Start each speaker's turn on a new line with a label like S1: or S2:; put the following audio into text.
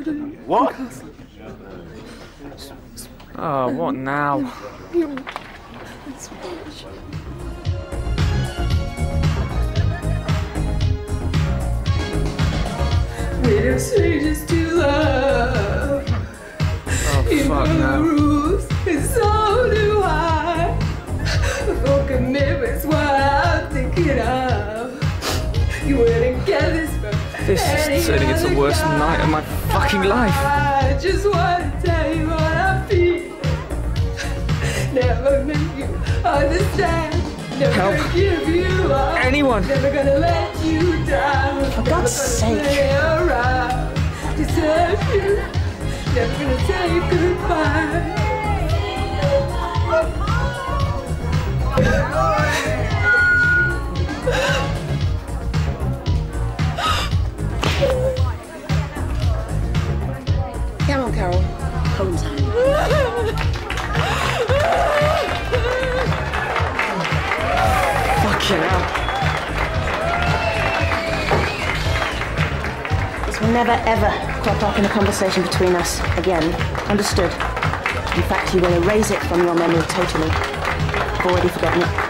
S1: What?
S2: Oh, what now?
S3: We're strangers to love.
S2: Oh, fuck
S3: the
S2: no.
S3: rules, and so do I. For commitment's what I'm thinking of. You wouldn't get this from
S2: This is turning into the worst night of my fucking life.
S3: I just want to tell you what I feel. Never make you understand. Never
S2: Help.
S3: gonna give you up.
S2: Anyone.
S3: Never gonna let you down.
S4: For God's sake.
S3: Never gonna play around. Deserve you. Never gonna say goodbye.
S4: Come on, Carol. Home time.
S2: Fucking hell.
S4: This will never, ever crop up in a conversation between us again. Understood? In fact, you will erase it from your memory totally. I've already forgotten it.